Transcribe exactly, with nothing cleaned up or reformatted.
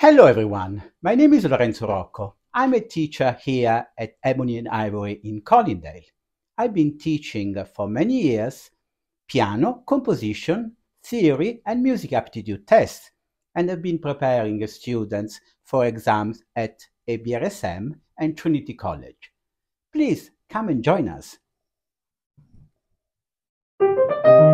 Hello everyone, my name is Lorenzo Rocco. I'm a teacher here at Ebony and Ivory in Colindale. I've been teaching for many years piano, composition, theory and music aptitude tests, and have been preparing students for exams at A B R S M and Trinity College. Please come and join us.